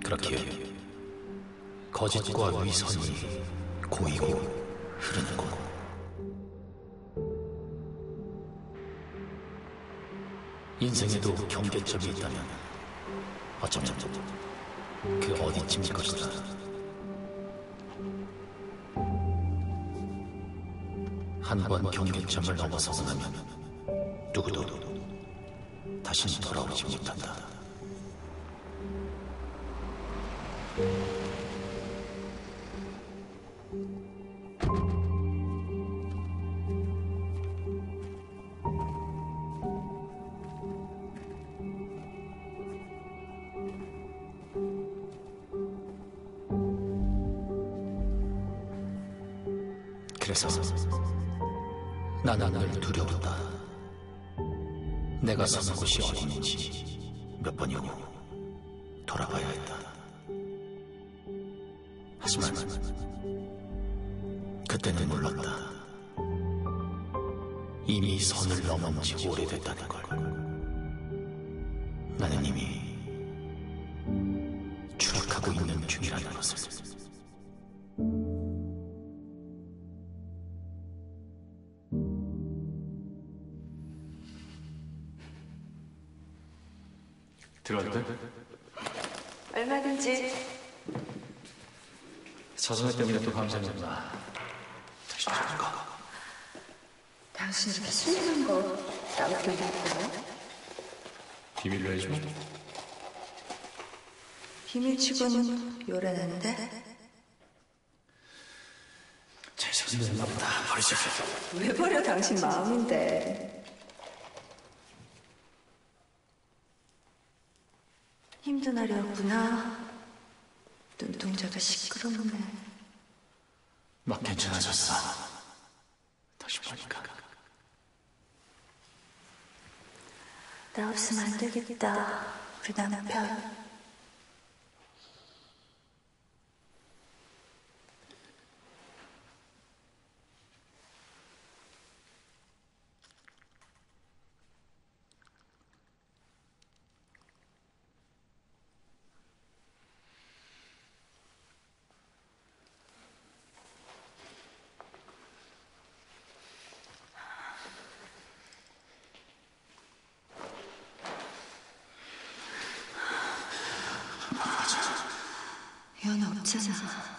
그렇기에 거짓과 위선이 고이고 흐르는 곳. 인생에도 경계점이 있다면 어쩌면 그 어디쯤일 것이다. 한 번 경계점을 넘어서고 나면 누구도 다시는 돌아오지 못한다. 그래서 나는 늘 두려웠다. 내가 서는 곳이 어딘지 몇 번이고 돌아봐야 했다. 하지만 그때는 몰랐다. 이미 선을 넘은 지 오래됐다는 걸. 나는 이미 추락하고 있는 중이라는 것을. 들어도 돼? 얼마든지. 자성애 때문에 또 감사했나? 다시 돌아갈까? 당신 이렇게 숨는 거 나밖에 모르거든. 비밀로 해줘. 비밀치고는 요란한데? 제 손이 됐나 보다. 버리자. 왜 버려 당신 마음인데. 힘도 나려구나. 눈동자가 시끄럽네. 막 괜찮아졌어. 다시 보니까. 나 없으면 안 되겠다. 우리 남편. 연 없잖아.